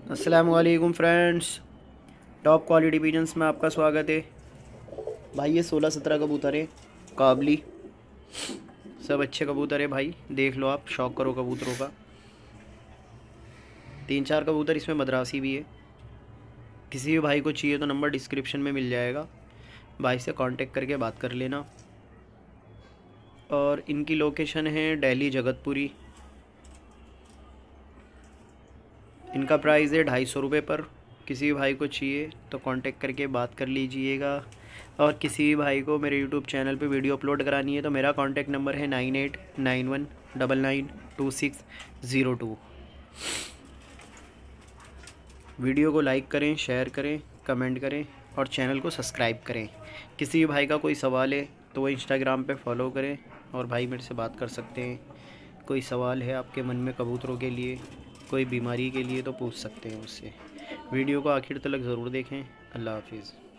अस्सलाम वालेकुम friends, top quality pigeons में आपका स्वागत है। भाई ये 16-17 कबूतर है, काबली, सब अच्छे कबूतर है भाई। देख लो आप, शौक करो कबूतरों का। 3-4 कबूतर इसमें मद्रासी भी है। किसी भी भाई को चाहिए तो नंबर डिस्क्रिप्शन में मिल जाएगा, भाई से कांटेक्ट करके बात कर लेना। और इनकी लोकेशन है दिल्ली जगतपुरी। इनका प्राइस है 250 रुपये पर। किसी भी भाई को चाहिए तो कांटेक्ट करके बात कर लीजिएगा। और किसी भी भाई को मेरे यूट्यूब चैनल पे वीडियो अपलोड करानी है तो मेरा कांटेक्ट नंबर है 9891992602। वीडियो को लाइक करें, शेयर करें, कमेंट करें और चैनल को सब्सक्राइब करें। किसी भी भाई का कोई सवाल है तो वो इंस्टाग्राम पे फॉलो करें और भाई मेरे से बात कर सकते हैं। कोई सवाल है आपके मन में कबूतरों के लिए, कोई बीमारी के लिए तो पूछ सकते हैं मुझसे। वीडियो को आखिर तक ज़रूर देखें। अल्लाह हाफिज़।